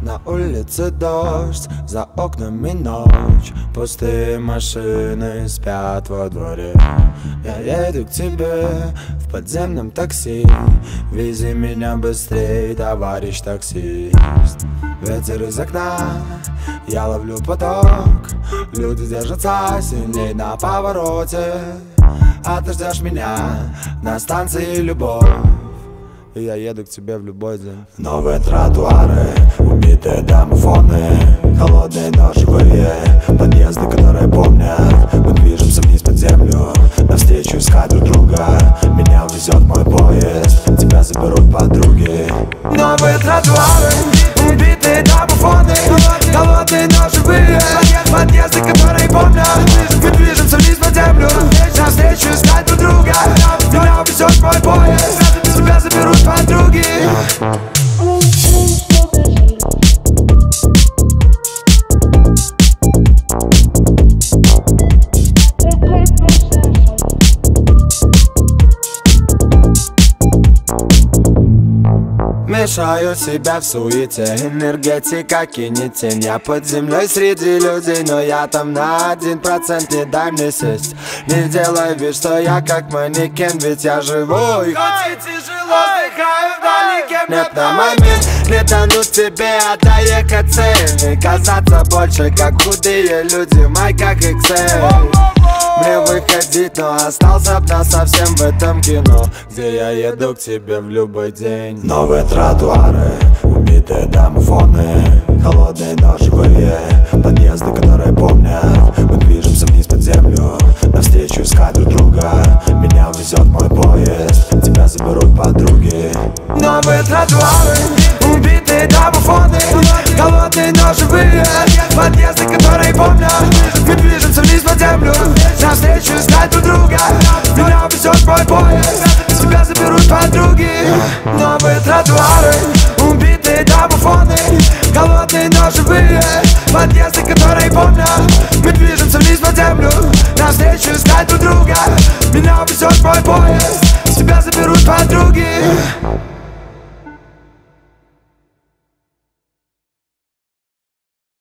На улице дождь, за окнами ночь, пустые машины спят во дворе. Я еду к тебе в подземном такси, вези меня быстрей, товарищ таксист. Ветер из окна, я ловлю поток, люди держатся сильней на повороте. А ты ждешь меня на станции «Любовь», и я еду к тебе в любой день. Новые тротуары, убитые домофоны, холодные, но живые подъезды, которые помнят. Мы движемся вниз под землю, навстречу искать друг друга. Меня увезет мой поезд, тебя заберут подруги. Новые тротуары, убитые домофоны, холодные, но живые подъезды, которые помнят. Мы движемся вниз под землю, навстречу искать друг друга. Меня увезет мой поезд, тебя заберут подруги. Мешаю себя в суете, энергетика кинет тень. Я под землей среди людей, но я там на 1%. Не дай мне сесть, не делай вид, что я как манекен, ведь я живой. Хоть и тяжело, вдыхаю вдалеке. Нет, на момент не тянуть тебе, а доехать цель. Не казаться больше, как худые люди в майках XL. Мне выходить, но остался насовсем в этом кино, где я еду к тебе в любой день. Новые тротуары, убитые домофоны, холодные, но живые подъезды, которые помнят. Мы движемся вниз под землю, навстречу искать друг друга. Меня увезет мой поезд, тебя заберут подруги. Новые тротуары, убитые домофоны, холодные, но живые подъезды, которые помнят. Мы движемся вниз под землю, навстречу искать друг друга. Меня увезет мой поезд, тебя заберут подруги. Новые тротуары, убитые домофоны, холодные, но живые подъезды, которые помнят. Мы движемся вниз под землю, навстречу искать друг друга. Меня увезет мой поезд, тебя заберут подруги.